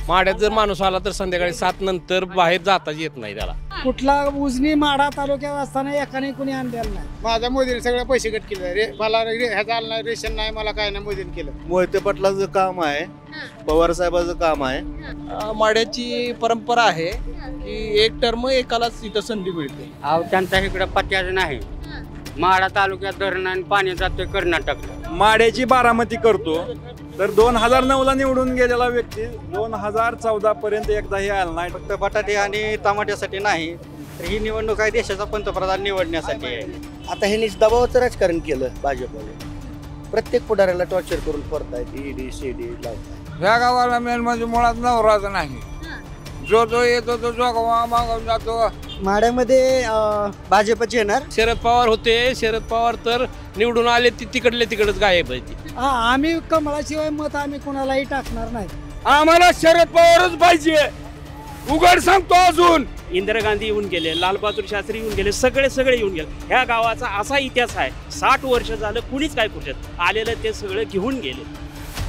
माड्यात जर माणूस आला तर संध्याकाळी 7 नंतर बाहेर जाताच येत नाही त्याला। कुठला उजनी माडा तालुक्यात असताना एकाने कुणी आणलेला नाही। माझा मोदीने सगळे पैसे कट केले मला ह्याचा आला रेशन नाही मला काय नाही मोदीने केलं। मोहिते पाटलाचं काम आहे, पवार साहेबांचं काम आहे। माड्याची परंपरा आहे की एक टर्म एकालाच इथं संधी मिळते। त्यांचा इकडे पत्त्याच नाही। माडा तालुक्यात धरण आणि पाणी जाते कर्नाटकला। माड्याची बारामती करतो तर 2009ला निवडून गेलेला व्यक्ती 2014 पर्यंत एकदाही आला नाही। फक्त बटाटे आणि टमाट्यासाठी नाही तर ही निवडणूक आहे देशाचा पंतप्रधान निवडण्यासाठी आहे। आता ह्यांनी दबावाचं राजकारण केलं भाजपने, प्रत्येक पुढाऱ्याला टॉर्चर करून परतायत, ईडी सीडी लावतात। ह्या गावाला मेन म्हणजे मुळात नवराच नाही, जो येतो तो जोगवा मागून जातो। माड्यामध्ये भाजपचे येणार शरद पवार होते, शरद पवार तर निवडून आले तिकडले तिकडच गायब आहे ती। आम्ही कमळाशिवाय मत आम्ही कोणालाही टाकणार नाही। आम्हाला शरद पवारच पाहिजे, उघड सांगतो। अजून इंदिरा गांधी येऊन गेले, लालबहादूर शास्त्री येऊन गेले, सगळे येऊन गेले। ह्या गावाचा असा इतिहास आहे, 60 वर्ष झालं कुणीच काय करू शकत, आलेलं ते सगळं घेऊन गेले।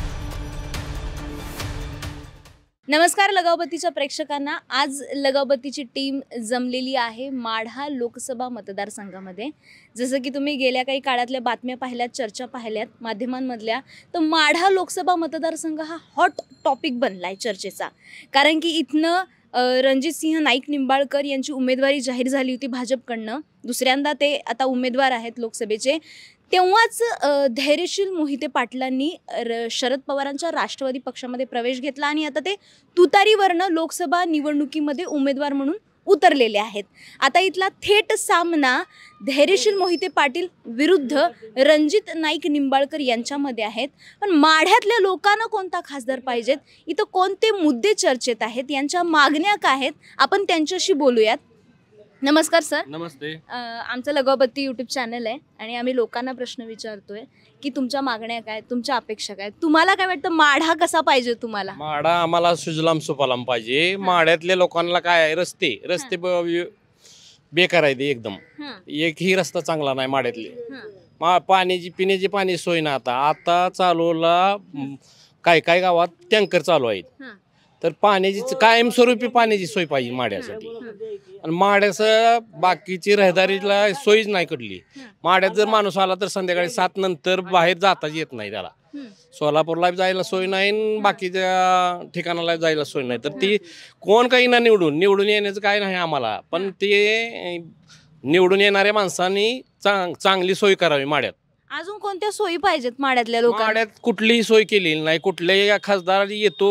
नमस्कार लगावबत्तीच्या प्रेक्षकांना, आज लगावबत्तीची टीम जमलेली आहे माढा लोकसभा मतदारसंघामध्ये। जसं की तुम्ही गेल्या काही काळातल्या बातम्या पाहिल्यात, चर्चा पाहिल्यात माध्यमांमधल्या, तर माढा लोकसभा मतदारसंघ हा हॉट टॉपिक बनलाय चर्चेचा। कारण की इथनं रणजितसिंह नाईक निंबाळकर यांची उमेदवारी जाहीर झाली होती भाजपकडनं, दुसऱ्यांदा ते आता उमेदवार आहेत लोकसभेचे। तेव्हाच धैर्यशील मोहिते पाटलांनी शरद पवारांच्या राष्ट्रवादी पक्षामध्ये प्रवेश घेतला आणि आता ते तुतारीवरनं लोकसभा निवडणुकीमध्ये उमेदवार म्हणून उतरलेले आहेत। आता इथला थेट सामना धैर्यशील मोहिते पाटील विरुद्ध रणजित नाईक निंबाळकर यांच्यामध्ये आहेत। पण माढ्यातल्या लोकांना कोणता खासदार पाहिजेत, इथं कोणते मुद्दे चर्चेत आहेत, यांच्या मागण्या काय आहेत, आपण त्यांच्याशी बोलूयात। नमस्कार सर। नमस्ते। आमचं लगावबत्ती यूट्यूब चॅनल आहे आणि आम्ही लोकांना प्रश्न विचारतोय की तुमच्या मागण्या काय, तुमच्या अपेक्षा काय, तुम्हाला काय वाटतं माढा कसा पाहिजे तुम्हाला? माडा आम्हाला सुजलाम सुफलाम पाहिजे। माड्यातल्या लोकांना काय आहे, रस्ते बेकार आहे ते एकदम। एकही रस्ता चांगला नाही माड्यातले। पाण्याची पिण्याची पाणी सोय ना आता चालवला काय गावात टँकर चालू आहेत, तर पाण्याची कायमस्वरूपी पाण्याची सोय पाहिजे माड्यासाठी। आणि माड्याचं बाकीची रहदारीला सोयीच नाही कडली। माड्यात जर माणूस आला तर संध्याकाळी 7 नंतर बाहेर जाताच येत नाही त्याला। सोलापूरला जायला सोय नाही, बाकीच्या ठिकाणाला जायला सोय नाही, तर ती कोण काही ना निवडून येण्याचं काय नाही आम्हाला, पण ते निवडून येणाऱ्या माणसांनी चांगली सोय करावी माड्यात। अजून कोणत्या सोयी पाहिजेत माड्यातल्या लोकांना? माड्यात कुठलीही सोय केलेली नाही। कुठल्याही खासदार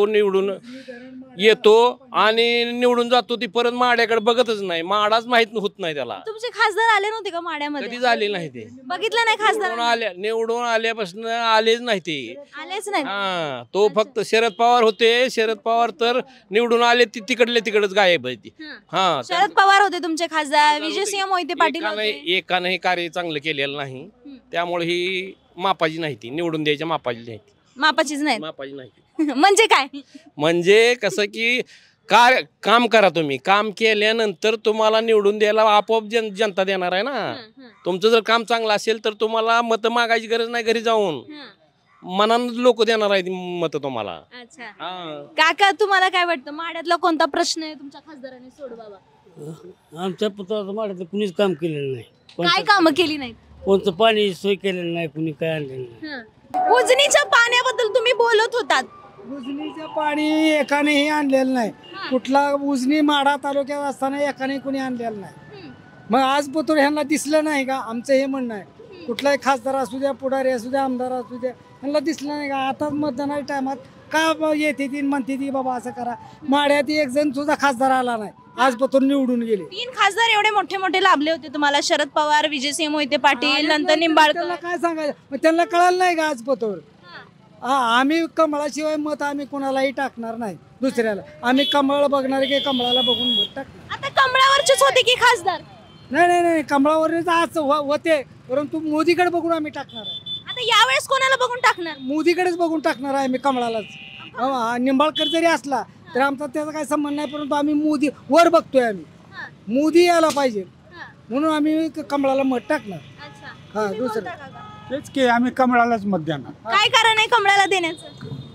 येतो आणि निवडून जातो, ती परत माड्याकडे बघतच नाही, माडाच माहित होत नाही त्याला। तुमचे खासदार आले नव्हते का माड्यामध्ये? कधी झाले नाही ते, बघितलं नाही खासदार निवडून आल्यापासून आलेच नाही ते, आलेच नाही। तो फक्त शरद पवार होते, शरद पवार तर निवडून आले ती तिकडले तिकडच गायब आहे ती। शरद पवार होते तुमचे खासदार, विजयसिंह मोहिते पाटील एकाने कार्य चांगलं केलेलं नाही, त्यामुळे ही मापाची नाही, ती निवडून द्यायच्या मापाची नाही, मापाचीच नाही। मापाची नाही म्हणजे काय? म्हणजे कसं की काम करा, तुम्ही काम केल्यानंतर तुम्हाला निवडून द्यायला आपोआप जनता देणार आहे ना। तुमचं जर काम चांगलं असेल तर तुम्हाला मत मागायची गरज नाही, घरी जाऊन मनानं लोक देणार आहेत मत तुम्हाला। काका, तुम्हाला काय वाटतं माड्यातला कोणता प्रश्न आहे तुमच्या खासदाराने सोडवावा? आमच्या पुतळ्याचं माड्यात कुणीच काम केलेलं नाही। काय कामं केली नाहीत? कोणतं पाणी सोय केलेलं नाही, कुणी काय आणलेलं नाही। उजनीच्या पाण्याबद्दल तुम्ही बोलत होतात, उजनीचं पाणी एकानेही आणलेलं नाही। कुठला उजनी माडा तालुक्यात असताना एकाने कुणी आणलेलं नाही। मग आज पोतूर ह्यांना दिसलं नाही का? आमचं हे म्हणणं आहे, कुठलाही खासदार असू द्या, पुढारी असू द्या, आमदार असू द्या, ह्यांना दिसलं नाही का? आता मतदानाच्या टायमात का येते ती म्हणते ती बाबा असं करा, माड्यात एक जण सुद्धा खासदार आला नाही, आज पोतूर निवडून गेले। 3 खासदार एवढे मोठे मोठे लाभले होते तुम्हाला, शरद पवार, विजयसिंह मोहिते पाटील, नंतर निंबाळकर, काय सांगायचं? त्यांना कळालं नाही का आज पोतूर? आम्ही कमळाशिवाय मत आम्ही कोणालाही टाकणार नाही दुसऱ्याला। आम्ही कमळ बघणार की कमळाला बघून मत टाकणार। आता कमळावरचेच होते की खासदार? नाही, कमळावरच आज होते, परंतु मोदीकडे बघून आम्ही टाकणार आहे। आता यावेळेस कोणाला बघून टाकणार? मोदीकडेच बघून टाकणार आहे आम्ही कमळालाच। निंबाळकर जरी असला तर आमचा त्याचा काही संबंध नाही, परंतु आम्ही मोदी वर बघतोय, आम्ही मोदी यायला पाहिजे म्हणून आम्ही कमळाला मत टाकणार। दुसरं तेच की आम्ही कमळालाच मत देणार। काय कारण आहे कमळाला देण्याचं?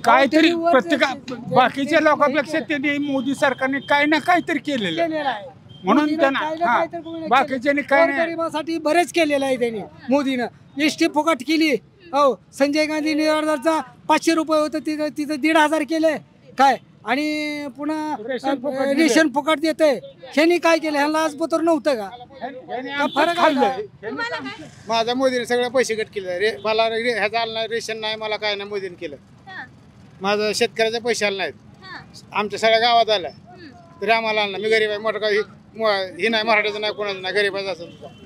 काहीतरी वर प्रत्येका ते- बाकीच्या ते- लोकांपेक्षा ते- त्यांनी मोदी सरकारने काही ना काहीतरी केलेलं आहे. केलेलं आहे म्हणून मोदीनं त्यांना काही ना हा, काहीतरी कोणी बाकीच्यांनी काय नाही. गोरगरिबासाठी बरेच केलेलं आहे त्यांनी मोदीनं एसटी फुकट केली हो संजय गांधी निराधारचा 500 रुपये होतं तिथं 1,500 केले काय आणि पुन्हा रेशन फुकट दिलं. रेशन फुकट देते ह्यांनी काय केलं ह्यांना आज पत्र नव्हतं का यांनी का आमचं फरक आहे खाल्लं. का? तुम्हाला काय माझा मोदीने सगळे पैसे कट केले मला ह्याचं आलं नाही रेशन नाही मला काय नाही मोदीने केलं हा, माझं शेतकऱ्याचे पैसे आले नाहीत हा, आमच्या सगळ्या गावात आलं हम्म, तरी आम्हाला आलं नाही. मी गरीब आहे मोठं काही ही नाही मराठीचं नाही कोणाचं नाही गरीबाचं असं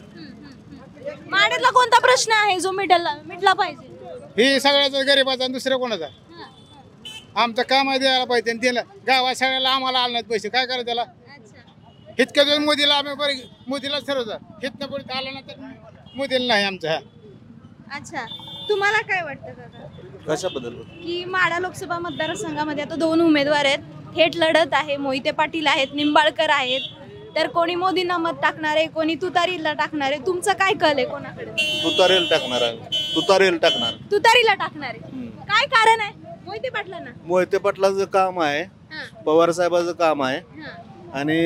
हम्म. माड्यातला कोणता प्रश्न आहे जो मिटला पाहिजे? ही सगळ्याचा गरीबाचा आणि दुसऱ्या कोणाचा हा, आमचं काम आहे द्यायला पाहिजे आणि त्याला गावात सगळ्याला आम्हाला आलं नाहीत पैसे काय करायचं त्याला अच्छा. इतक्या दिवस मोदीला आम्ही बरं मोदीलाच ठरवतं इतकं पुढे आलं ना तर मोदीला नाही आमचं हा अच्छा तुम्हाला काय वाटतं दादा कशाबद्दल की माढा लोकसभा मतदारसंघामध्ये आता 2 उमेदवार आहेत, थेट लढत आहे. मोहिते पाटील आहेत, निंबाळकर आहेत. तर कोणी मोदींना मत टाकणार आहे, कोणी तुतारीला टाकणार आहे. तुमचं काय कल आहे कोणाकडे? तुतारेला टाकणार आहे तुतारेला टाकणार तुतारीला टाकणार आहे. काय कारण आहे? मोहिते पाटलांना मोहिते पाटलाचं काम आहे हा, पवार साहेबाचं काम आहे हा, आणि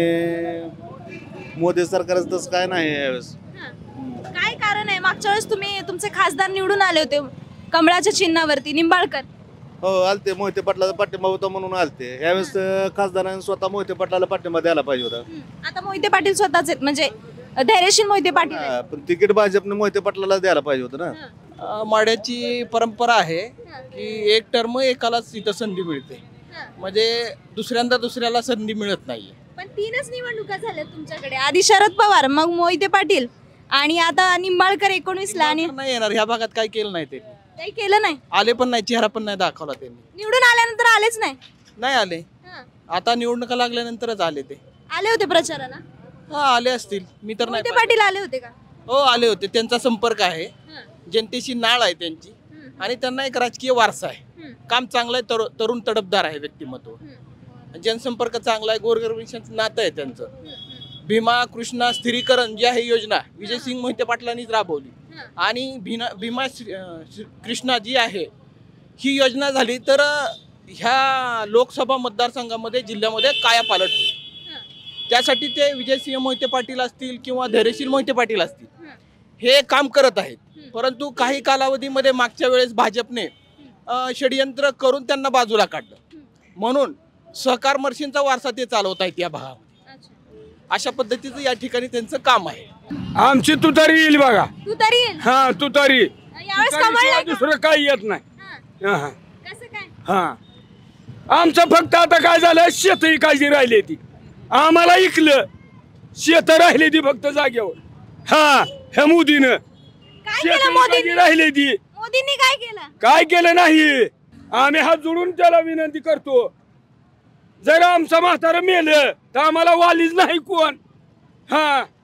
मोदी सरकारचं तसं काय नाही यावेळेस हा. काय कारण आहे? मागच्या वेळेस तुम्ही तुमचे खासदार निवडून आले होते कमळाच्या चिन्हावरती, निंबाळकर. हो आलते मोहिते पाटलाचा पाठिंबा होता म्हणून आलते यावेळेस खासदारांनी स्वतः मोहिते पाटलाला पाठिंबा द्यायला पाहिजे होता आता मोहिते पाटील स्वतःच आहेत, म्हणजे धैर्यशील मोहिते पाटील आहेत. हा, पण तिकीट भाजपने मोहिते पाटलाला द्यायला पाहिजे होतं ना हा, माड्याची परंपरा आहे हा, की एक टर्म एकालाच इथं संधी मिळते, हा. म्हणजे दुसऱ्याला संधी मिळत नाहीये. पण 3च निवडणुका झाल्या तुमच्याकडे. आधी शरद पवार, मग मोहिते पाटील आणि आता निंबाळकर 19ला. आणि नाही येणार ह्या भागात काय केलं नाही ते, काही केलं नाही. आले पण नाही, चेहरा पण नाही दाखवला त्यांनी, निवडून आल्यानंतर आलेच नाही. नाही आले. हा. आता निवडणुका लागल्यानंतरच आले ते. आले होते प्रचाराला? हा आले असतील, मी तर नाही मोहिते पाहिले. पाटील आले होते का? हो आले होते, त्यांचा संपर्क आहे, हा. जनतेशी नाळ आहे त्यांची हम्म, आणि त्यांना एक राजकीय वारसा आहे. हम्म, काम चांगलं आहे, तरुण तडफदार आहे व्यक्तिमत्व, हम्म, जनसंपर्क चांगला आहे, गोरगरिबांचं नातं आहे त्यांचं. हम्म, हम्म. भीमा कृष्णा स्थिरीकरण जी आहे योजना विजयसिंग मोहिते पाटलांनीच राबवली हा. आणि भीमा कृष्णा जी आहे ही योजना झाली तर ह्या लोकसभा मतदारसंघामध्ये जिल्ह्यामध्ये कायापालट होईल. हा. त्यासाठी ते विजयसिंह मोहिते पाटील असतील किंवा धैर्यशील मोहिते पाटील असतील हा. हे काम करत आहेत. परंतु काही कालावधीमध्ये मागच्या वेळेस भाजपने षडयंत्र करून त्यांना बाजूला काढलं, म्हणून सहकार मर्शींचा वारसा ते चालवत आहेत या भागामध्ये. अच्छा. अशा पद्धतीचं या ठिकाणी त्यांचं काम आहे. आमची तुतारी येईल बघा तुतारी येईल. हा तुतारी यावेळेस कमळला का? दुसरं काही येत नाही हा. हा कसं काय? हा आमचं फक्त आता काय झालं शेत इकायची राहिली ती आम्हाला इकलं शेत राहिली ती फक्त जागेवर हा ह्या मोदीनं काय शेत केलं इकायची मोदींनी? राहिली ती मोदींनी काय केलं? काय केलं नाही आम्ही हात जोडून त्याला विनंती करतो जर आमचं म्हातारं मेलं तर आम्हाला वालीच नाही कोण हा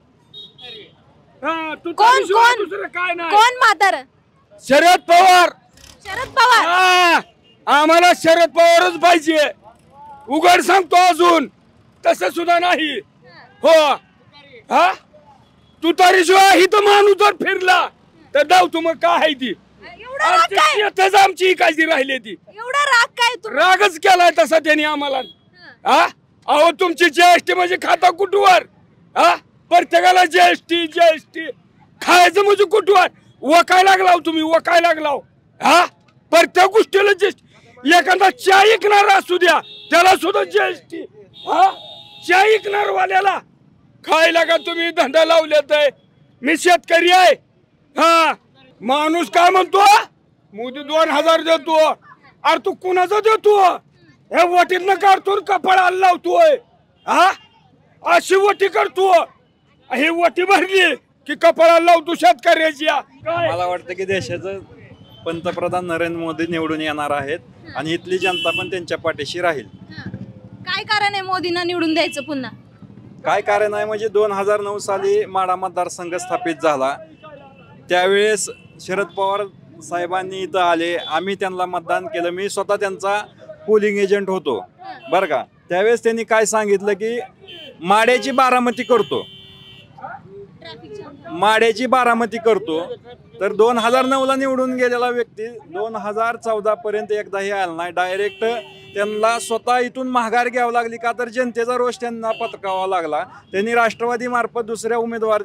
हा तू कोण कोण दुसरं काय नाही कोण म्हातार? शरद पवार शरद पवार. हा आम्हाला शरद पवारच पाहिजे उघड सांगतो अजून तसं सुद्धा नाही हो हा तुतारीशिवाय ही तर माणूस जर फिरला तर जाऊ तू मग काय आहे ती एवढा राग काय? शेतच आमची इकायची राहिली ती एवढा राग काय तू? रागच केलाय तसा त्यांनी आम्हाला हा अहो तुमची जीएसटी म्हणजे खाता कुठवर हा प्रत्येकाला जीएसटी खायचं म्हणजे कुठवर वकाय लागलाव तुम्ही वकाय लागलाव हा प्रत्येक गोष्टीला जीएसटी एखादा चहा ऐकणार असू द्या त्याला सुद्धा जीएसटी हा चहा ऐकणार वाल्याला खायला का तुम्ही धंदा लावल्यात आहे मी शेतकरी आहे हा माणूस काय म्हणतो मोदी 2000 देतो अरे तू कुणाचा देतो हे वटीतनं काढतो कपाळाला लावतोय हा अशी वटी करतो ही वटी भरली की कपाळाला लावतो शेतकऱ्याची काय मला वाटतं की देशाचं पंतप्रधान नरेंद्र मोदी निवडून येणार आहेत आणि इथली जनता पण त्यांच्या पाठीशी राहील. हा. काय कारण आहे मोदींना निवडून द्यायचं पुन्हा? काय कारण आहे म्हणजे 2009 साली माढा मतदारसंघ स्थापित झाला त्यावेळेस शरद पवार साहेबांनी इथं आले आम्ही त्यांना मतदान केलं मी स्वतः त्यांचा पोलिंग एजंट होतो बरं का त्यावेळेस त्यांनी काय सांगितलं की माड्याची बारामती करतो माड्याची बारामती करतो तर 2009ला निवडून गेलेला व्यक्ती 2014 पर्यंत एकदाही आला नाही. डायरेक्ट त्यांना स्वतः इथून माघार घ्यावी लागली का तर जनतेचा रोष त्यांना पत्करावा लागला. त्यांनी राष्ट्रवादी मार्फत दुसऱ्या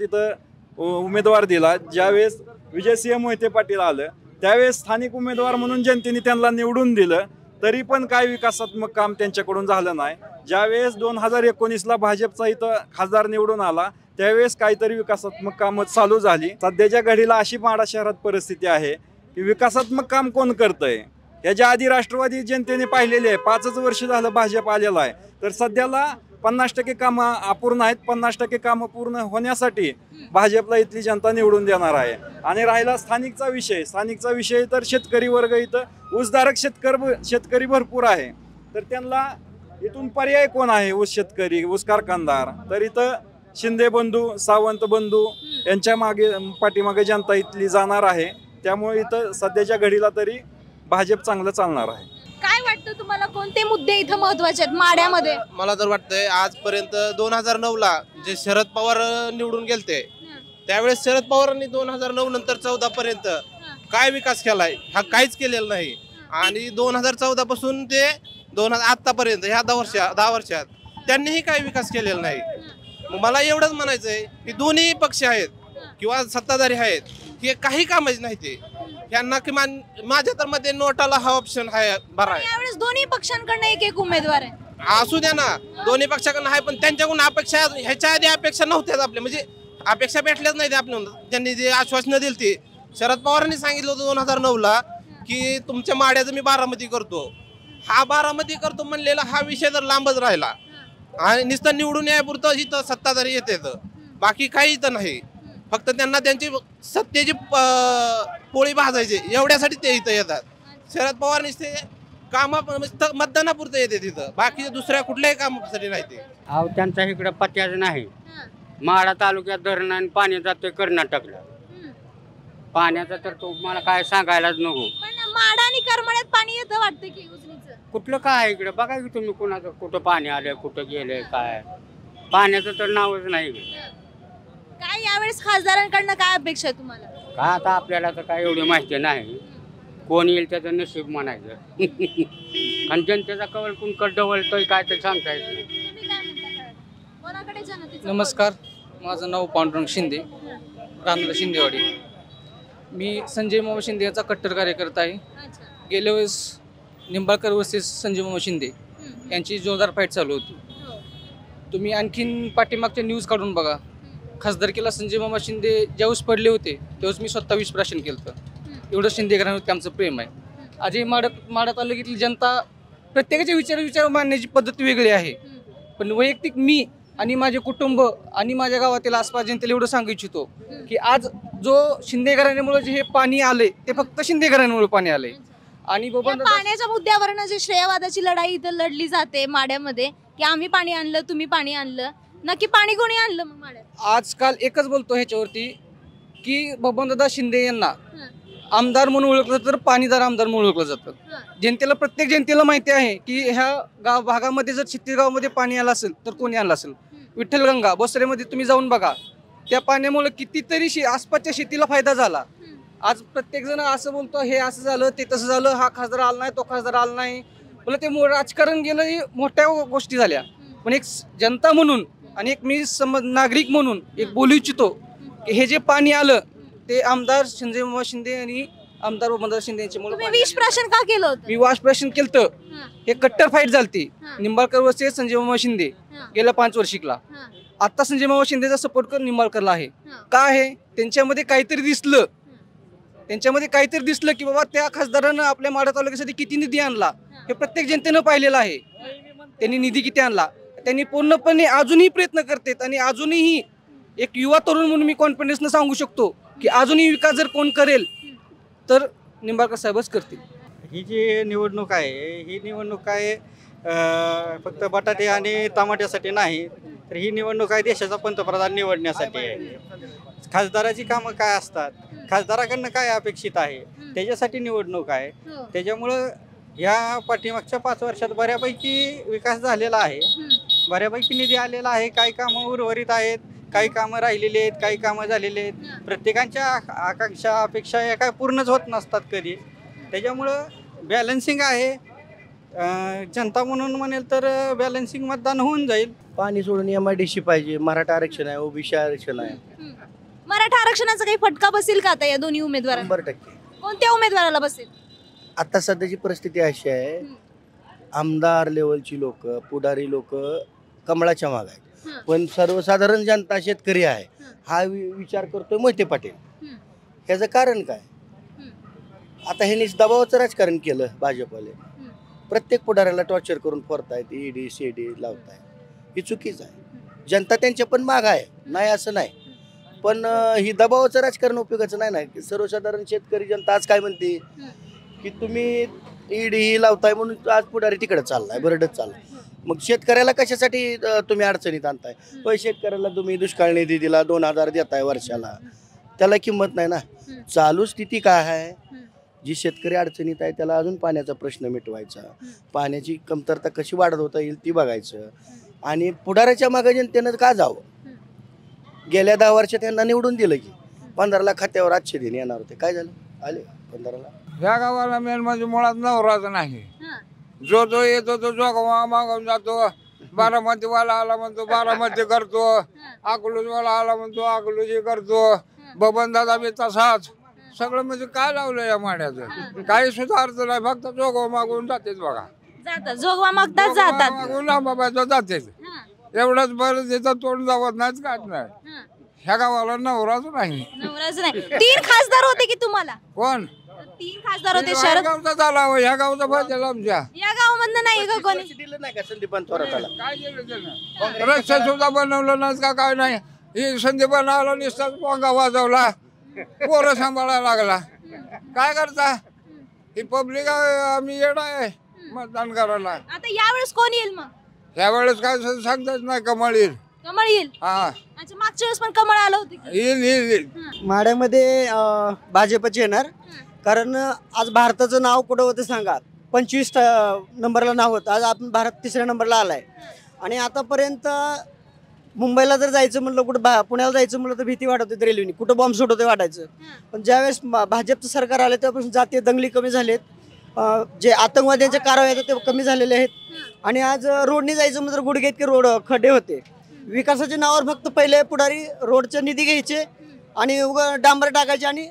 उमेदवार दिला. ज्यावेळेस विजयसिंह मोहिते पाटील आलं त्यावेळेस स्थानिक उमेदवार म्हणून जनतेने त्यांना निवडून दिलं, तरी पण काय विकासात्मक काम त्यांच्याकडून झालं नाही. ज्यावेळेस 2019ला भाजपचा इथं खासदार निवडून आला त्यावेळेस काहीतरी विकासात्मक कामं चालू झाली. सध्याच्या घडीला अशी माढा शहरात परिस्थिती आहे की विकासात्मक काम कोण करतंय. याच्या आधी राष्ट्रवादी जनतेने पाहिलेली आहे. 5 वर्ष झालं भाजप आलेलं आहे. तर सध्याला 50% कामं अपूर्ण आहेत. 50% कामं पूर्ण होण्यासाठी भाजपला इथली जनता निवडून देणार आहे. आणि राहिला स्थानिकचा विषय तर शेतकरी वर्ग इथं ऊसधारक शेतकरी भरपूर आहे. तर त्यांना इथून पर्याय कोण आहे. ऊस शेतकरी, ऊस कारखानदार. तर इथं शिंदे बंधू, सावंत बंधू यांच्या पाठीमागे जनता इथली जाणार आहे. त्यामुळे इथं सध्याच्या घडीला तरी भाजप चांगलं चालणार आहे. काय वाटतं तुम्हाला, कोणते मुद्दे इथं महत्वाचे आहेत माड्यामध्ये? मला तर वाटतंय आजपर्यंत 2009ला जे शरद पवार निवडून गेलते त्यावेळेस शरद पवारांनी 2009 नंतर 14 पर्यंत काय विकास केलाय हा काहीच केलेला नाही. आणि 2014 पासून ते आतापर्यंत ह्या 10 वर्षात त्यांनीही काही विकास केलेला नाही. मला एवढंच म्हणायचंय की दोन्ही पक्ष आहेत किंवा सत्ताधारी आहेत हे काही कामच नाही. ते यांना किमान माझ्या तर मध्ये नोटाला हा ऑप्शन आहे बरा आहे. यावेळेस दोन्ही पक्षांकडनं एक उमेदवार आहे. असू द्या ना, दोन्ही पक्षाकडनं आहे, पण त्यांच्याकडून अपेक्षा ह्याच्या आधी अपेक्षा नव्हत्याच आपल्या, म्हणजे अपेक्षा भेटल्याच नाही. आपल्या त्यांनी जे आश्वासनं दिली ती शरद पवारांनी सांगितलं होतं 2009ला की तुमच्या माड्याचं मी बारामती करतो. हा बारामती करतो म्हणलेला हा विषय तर लांबच राहिला. आणि नुसतं निवडून यापुरतं इथं सत्ताधारी येते, बाकी काही इथं नाही. फक्त त्यांना त्यांची सत्तेची पोळी भाजायची एवढ्यासाठी ते इथं येतात. शरद पवार नुसते मतदानापुरतं येते तिथं, बाकी दुसऱ्या कुठल्याही कामासाठी नाही. ते अहो त्यांचा इकडे पत्त्याच नाही. माढा तालुक्यात धरण आणि पाणी जातोय कर्नाटकला. पाण्याचं तर तुम्हाला काय सांगायलाच नको. पण माडा आणि करमाळ्यात पाणी येतं वाटतं की उजनीचं? कुठलं काय इकडे बघा की तुम्ही कुणाचं कुठं पाणी आलं कुठं गेलंय काय, पाण्याचं तर नावच नाही. काय यावेळेस खासदारांकडनं काय अपेक्षा आहे तुम्हाला? काय आता आपल्याला तर काय एवढी माहिती नाही. कोण येईल त्याचं नशीब म्हणायचं. आणि जनतेचा कवल कोण कडवलतोय काय ते सांगता येत नाही. नमस्कार, माझं नाव पांडुरंग शिंदे, राहणार शिंदेवाडी. मी संजय मामा शिंदे याचा कट्टर कार्यकर्ता आहे. गेल्या वेळेस निंबाळकर वर्सेस संजय मामा शिंदे यांची जोरदार फाईट चालू होती. तुम्ही आणखीन पाठीमागच्या न्यूज काढून बघा. खासदारकीला संजय मामा शिंदे ज्यावेळेस पडले होते त्यावेळेस मी स्वतः विश्वासन केलं होतं. एवढं शिंदे घराण्यावरती आमचं प्रेम आहे. आजही माढा तालुक्यातली जनता प्रत्येकाचे विचार मांडण्याची पद्धत वेगळी आहे. पण वैयक्तिक मी आणि माझे कुटुंब आणि माझ्या गावातील आसपास जनतेला एवढं सांगू इच्छितो की आज जो शिंदे घराण्यामुळे जे हे पाणी आले ते फक्त शिंदे घराण्यामुळे पाणी आले. आणि पाण्याच्या मुद्द्यावरनं जे श्रेयवादाची लढाई इथं लढली जाते माड्यामध्ये की आम्ही पाणी आणलं तुम्ही पाणी आणलं, नक्की पाणी कोणी आणलं मग माड्यात? आजकाल एकच बोलतो ह्याच्यावरती की बबनदादा शिंदे यांना आमदार म्हणून ओळखलं जातं, तर पाणीदार आमदार म्हणून ओळखलं जातं. जनतेला, प्रत्येक जनतेला माहिती आहे की ह्या भागामध्ये जर छत्तीसगावमध्ये पाणी आलं असेल तर कोणी आणलं असेल. विठ्ठलगंगा बोसरेमध्ये तुम्ही जाऊन बघा, त्या पाण्यामुळे कितीतरी आसपासच्या शेतीला फायदा झाला. आज प्रत्येक जण असं बोलतो हे असं झालं ते तसं झालं, हा खासदार आला नाही तो खासदार आला नाही, बोला ते राजकारण गेलं, हे मोठ्या गोष्टी झाल्या. पण एक जनता म्हणून आणि एक मी नागरिक म्हणून एक बोलू इच्छितो की हे जे पाणी आलं ते आमदार संजय मामा शिंदे आणि आमदार बबनदादा शिंदे यांच्यामुळे. विषप्राशन का केलं होतं? मी वाषप्राशन केलं. हे कट्टर फाईट झालती निंबाळकर वर्सेस संजय मामा शिंदे गेल्या 5 वर्षिकला. आता संजय मामा शिंदेचा सपोर्ट कर निंबाळकरला आहे. का आहे? त्यांच्यामध्ये काहीतरी दिसलं की बाबा त्या खासदारानं आपल्या माढा तालुक्यासाठी किती निधी आणला हे प्रत्येक जनतेनं पाहिलेलं आहे. त्यांनी निधी किती आणला, त्यांनी पूर्णपणे अजूनही प्रयत्न करतात. आणि अजूनही एक युवा तरुण म्हणून मी कॉन्फिडन्सनं सांगू शकतो की अजूनही विकास जर कोण करेल तर निंबाळकर साहेबच करतील. ही जी निवडणूक आहे ही निवडणूक आहे फक्त बटाटे आणि टमाट्यासाठी नाही, तर ही निवडणूक आहे देशाचा पंतप्रधान निवडण्यासाठी आहे. खासदाराची कामं काय असतात, खासदाराकडनं काय अपेक्षित आहे त्याच्यासाठी निवडणूक आहे. त्याच्यामुळं या पाठीमागच्या 5 वर्षात बऱ्यापैकी विकास झालेला आहे, बऱ्यापैकी निधी आलेला आहे, काही कामं उर्वरित आहेत काही कामं राहिलेली आहेत, काही कामं झालेली आहेत. प्रत्येकांच्या आकांक्षा अपेक्षा या काय पूर्णच होत नसतात कधी. त्याच्यामुळं बॅलन्सिंग आहे. जनता म्हणून म्हणेल तर बॅलन्सिंग मतदान होऊन जाईल. पाणी सोडून MIDC पाहिजे, मराठा आरक्षण आहे, OBC आरक्षण आहे. मराठा आरक्षणाचा काही फटका बसेल का आता या दोन्ही उमेदवारांना? 100%. कोणत्या उमेदवाराला बसेल? आता सध्याची परिस्थिती अशी आहे, आमदार लेवलची लोक, पुढारी लोक कमळाच्या माग आहेत, पण सर्वसाधारण जनता शेतकरी आहे हा विचार करतोय मोहिते पाटील. ह्याचं कारण काय? आता ह्यांनी दबावाचं राजकारण केलं भाजपवाले. प्रत्येक पुढाऱ्याला टॉर्चर करून फोडतायत, ED CD लावतायत. ही चुकीच आहे. जनता त्यांच्या पण माग आहे, नाही असं नाही, पण ही दबावाचं राजकारण उपयोगाचं नाही ना. सर्वसाधारण शेतकरी जनता आज काय म्हणते की तुम्ही ED लावताय म्हणून आज पुढारी तिकडे चाललाय, बरडच चाललाय. मग शेतकऱ्याला कशासाठी तुम्ही अडचणीत आणताय? पण शेतकऱ्याला तुम्ही दुष्काळ निधी दिला, 2000 देताय वर्षाला, त्याला किंमत नाही ना. चालू स्थिती काय आहे, जी शेतकरी अडचणीत आहे त्याला अजून पाण्याचा प्रश्न मिटवायचा, पाण्याची कमतरता कशी वाढवता येईल ती बघायचं. आणि पुढाऱ्याच्या मागे जनतेनं का जावं? गेल्या 10 वर्षात त्यांना निवडून दिलं की 15 लाख खात्यावर 800 दिन येणार होते, काय झालं? आले 15 लाख. ह्या गावाला मेन म्हणजे मुळात नवराच नाही. जो येतो तो जोगवा मागून जातो. बारामतीवाला आला म्हणतो बारामती करतो, अकलूजवाला आला म्हणतो अकलूजी करतो, बबन दादा बी तसाच. सगळं म्हणजे काय लावलं या माड्याचं? काही सुद्धा अर्थ नाही, फक्त जोगवा मागून जातेच बघा. जोगवा मागतात जातात, मागून लांबाबाचं जातेच. एवढंच बरं तिथं तोंड जावत नाहीच, काय नाही. ह्या गावाला नवराच नाही. नवराच नाही. 3 खासदार होते की तुम्हाला? कोण? 3 खासदार होते. शरद गावचा झाला हो, ह्या गावचा पाहिजे आमच्या. या गावामधनं नाही का कोणी? दिलं नाही का संदीपान थोराताला? काय केलं त्यानं? रस्ते सुद्धा बनवलं नाही का, काय नाही. ही संदीपान आला नुसताच पोंगा वाजवला, पोरं सांभाळायला लागला. काय करता? ही पब्लिक आम्ही येडा आहे मतदान करायला. आता यावेळेस कोण येईल मग? यावेळेस काय सांगताच नाही, कमळ येईल. कमळ येईल. हा, अच्छा, मागच्या वेळेस पण कमळ आलं होतं की? येईल. माड्यामध्ये भाजपचे येणार, कारण आज भारताचं नाव कुठं होतं सांगा? 25 नंबरला नाव होतं, आज आपण भारत 3ऱ्या नंबरला आलाय. आणि आतापर्यंत मुंबईला जर जायचं म्हणलं, कुठं पुण्याला जायचं म्हणलं तर भीती वाटत होती रेल्वेने, कुठं बॉम्ब सुट होते वाटायचं. पण ज्यावेळेस भाजपचं सरकार आलं तेव्हापासून जातीय दंगली कमी झालेत, जे आतंकवाद्यांचे कारवाई आहेत ते कमी झालेले आहेत. आणि आज रोडने जायचं म्हणजे गुडघे इतके रोड खड्डे होते. विकासाच्या नावावर फक्त पहिले पुढारी रोडचा निधी घ्यायचे आणि डांबर टाकायचे आणि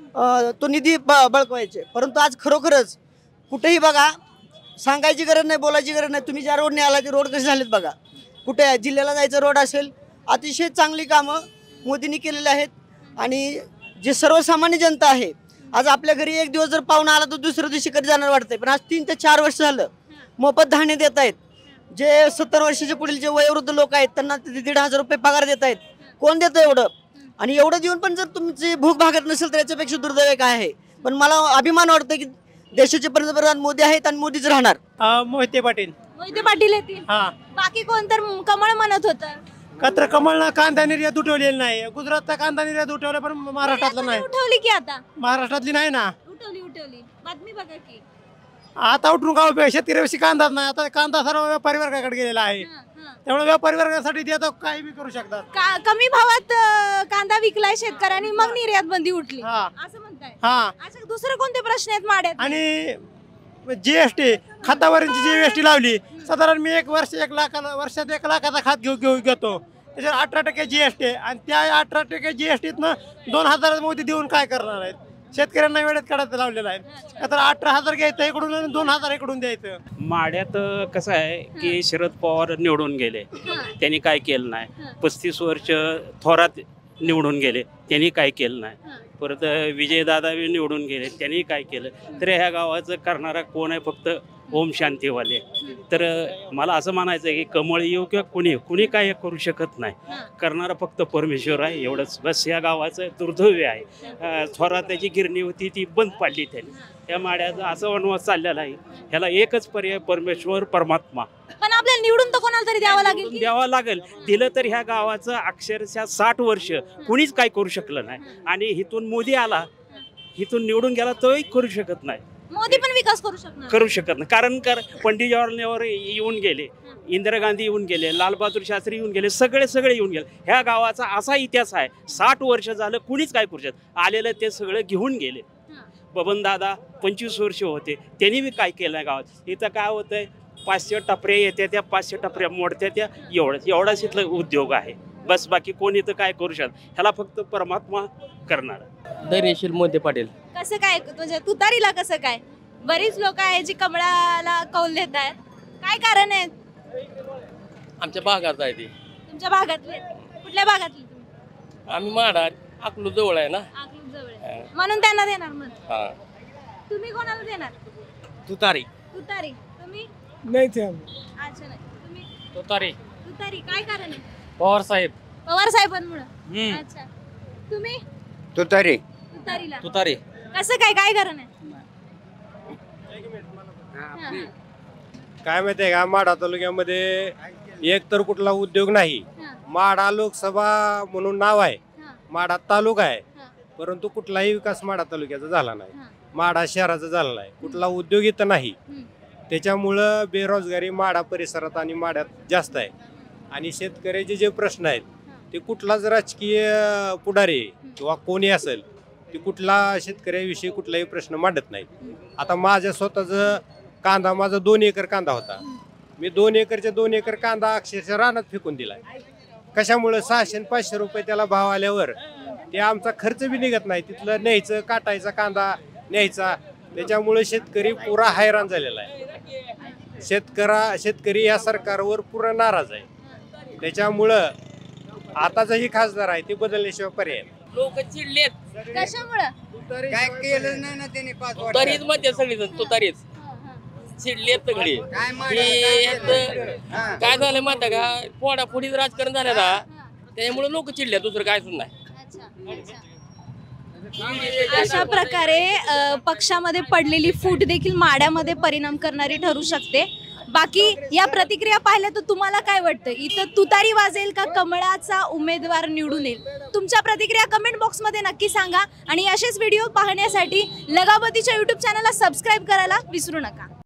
तो निधी बळकवायचे. परंतु आज खरोखरच कुठेही बघा, सांगायची गरज नाही, बोलायची गरज नाही. तुम्ही ज्या रोडने आला ते रोड कसे झालेत बघा. कुठे जिल्ह्याला जायचं रोड असेल, अतिशय चांगली कामं मोदींनी केलेली आहेत. आणि जे सर्वसामान्य जनता आहे, आज आपल्या घरी एक दिवस जर पाहुणा आला तर दुसऱ्या दिवशी कधी जाणार वाटतंय, पण आज 3 ते 4 वर्ष झालं मोफत धान्य देत आहेत. जे 70 वर्षाच्या पुढील जे वयोवृद्ध लोक आहेत त्यांना 1,500 रुपये पगार देत आहेत. कोण देतं एवढं? आणि एवढं देऊन पण जर तुमची भूक भागत नसेल तर याच्यापेक्षा दुर्दैव काय आहे? पण मला अभिमान वाटतं की देशाचे पंतप्रधान मोदी आहेत आणि मोदीच राहणार. मोहिते पाटील. मोहिते पाटील येतील. बाकी कोण तर कमळ म्हणत होतं. कमळनं कांदा निर्यात उठवलेली नाही. गुजरातचा कांदा निर्यात उठवला, पण महाराष्ट्रातला नाही. उठवली की आता? महाराष्ट्रातली नाही ना. उठवली बातमी बघा की. आता उठून गाव शेतकऱ्याविषयी कांदाच नाही. आता कांदा सर्व व्यापारी वर्गाकडे गेलेला आहे, त्यामुळे व्यापारी वर्गासाठी ते आता काही बी करू शकतात. कमी भावात कांदा विकलाय शेतकऱ्यांनी, मग निर्यात बंदी उठली असं म्हणताय? अच्छा, दुसरे कोणते प्रश्न आहेत माड्यात? आणि GST खातावरील GST लावली. साधारण मी वर्षात 1 लाखाचा खात घेतो, त्याच्यावर 18% GST, आणि त्या 18% GSTतनं 2000 मोदी देऊन काय करणार आहेत? शेतकऱ्यांना वेळेत काढायचं लावलेलं आहे. आता 18,000 घ्यायचं इकडून आणि 2,000 इकडून द्यायचं. माड्यात कसं आहे की शरद पवार निवडून गेले, त्यांनी काय केलं नाही. 35 वर्ष थोरात निवडून गेले, त्यांनी काय केलं नाही. परत विजयदादा निवडून गेले, त्यांनी काय केलं. तर ह्या गावाचं करणारा कोण आहे? फक्त ओम शांतीवाले. तर मला असं म्हणायचं आहे की कमळ येऊ किंवा कुणी काय करू शकत नाही. करणारा फक्त परमेश्वर आहे, एवढंच बस. या गावाचं दुर्दैव आहे. थोराताची गिरणी होती ती बंद पाडली त्यांनी. या माड्याचा असं वनवास चाललेला आहे. ह्याला एकच पर्याय परमेश्वर, परमात्मा. पण आपल्याला निवडून तर कोणाला तरी द्यावं लागेल. दिलं तर ह्या गावाचं अक्षरशः 60 वर्ष कुणीच काय करू शकलं नाही. आणि इथून मोदी आला, इथून निवडून गेला तोही करू शकत नाही. मोदी पण विकास करू शकत नाही. कारण पंडित जवाहरलाल नेहरू येऊन गेले, इंदिरा गांधी येऊन गेले, लालबहादूर शास्त्री येऊन गेले, सगळे येऊन गेले. ह्या गावाचा असा इतिहास आहे, 60 वर्ष झालं कुणीच काय करू शकत, आलेलं ते सगळं घेऊन गेले. बबनदादा 25 वर्ष होते, त्यांनी बी काय केलं गावात. इथं काय होतंय, 500 टपऱ्या येत्या, त्या 500 टपऱ्या मोडत्या, त्या एवढाच इथलं उद्योग आहे. बस बाकी कोणी तर काय करू शकत, ह्याला फक्त परमात्मा करणार. धैर्यशील मोहिते पाटील. कसं काय म्हणजे तुतारीला कसं काय? बरीच लोक आहेत जी कमळाला कौल देत आहेत, काय कारण आहे? आमच्या भागात आहे ती. तुमच्या भागातले? कुठल्या भागातले तुम्ही? आम्ही माडा अकलूज जवळ आहे ना, अकलूज जवळ आहे. म्हणून त्यांना देणार मग. तुम्ही कोणाला देणार? तुतारी. तुतारी. तुम्ही? नाही ते अच्छा नाही. तुम्ही? तुतारी. तुतारी. काय कारण आहे? पवार साहेब. पवार साहेबांमुळे. अच्छा. तुम्ही? तुतारी. तुतारीला. तुतारी. कसं काय कारण आहे? काय माहितीये का, माढा तालुक्यामध्ये एक तर कुठला उद्योग नाही. माढा लोकसभा म्हणून नाव आहे, माढा तालुका आहे, परंतु कुठलाही विकास माढा तालुक्याचा झाला नाही, माढा शहराचा झाला नाही, कुठला उद्योग इथं नाही. त्याच्यामुळं बेरोजगारी माढा परिसरात आणि माढ्यात जास्त आहे. आणि शेतकऱ्याचे जे प्रश्न आहेत ते कुठलाच राजकीय पुढारी किंवा कोणी असेल ते कुठला शेतकऱ्याविषयी कुठलाही प्रश्न मांडत नाही. आता माझ्या स्वतःचं कांदा, माझा 2 एकर कांदा होता, मी 2 एकरचे 2 एकर कांदा अक्षरशः रानात फेकून दिलाय. कशामुळे 600-500 रुपये त्याला भाव आल्यावर ते आमचा खर्च बी निघत नाही, तिथलं न्यायचं, काटायचा कांदा न्यायचा. त्याच्यामुळे शेतकरी पुरा हैराण झालेला आहे. शेतकरी या सरकारवर पुरा नाराज आहे. त्याच्यामुळं आताचा ही खासदार आहे ते बदलल्याशिवाय पर्याय नाही. लोक चिडलेत. कशामुळे? काय केलं नाही ना त्यांनी 5 वर्ष. तुतारीच मध्ये सगळीजण तुतारीच चिडलेत सगळी. काय झालं माहिती का, फोडाफोडीच राजकारण झालं ना, त्यामुळे लोक चिडले, दुसरं काय सुद्धा नाही. अशा प्रकारे पक्षामध्ये पडलेली फूट देखील माड्यामध्ये परिणाम करणारी ठरू शकते. बाकी या प्रतिक्रिया पाहिल्या तर तुम्हाला काय वाटतं, इथं तुतारी वाजेल का कमळाचा उमेदवार निवडून येईल? तुमच्या प्रतिक्रिया कमेंट बॉक्समध्ये नक्की सांगा आणि असेच व्हिडिओ पाहण्यासाठी लगाबतीच्या YouTube चॅनलला सबस्क्राईब करायला विसरू नका.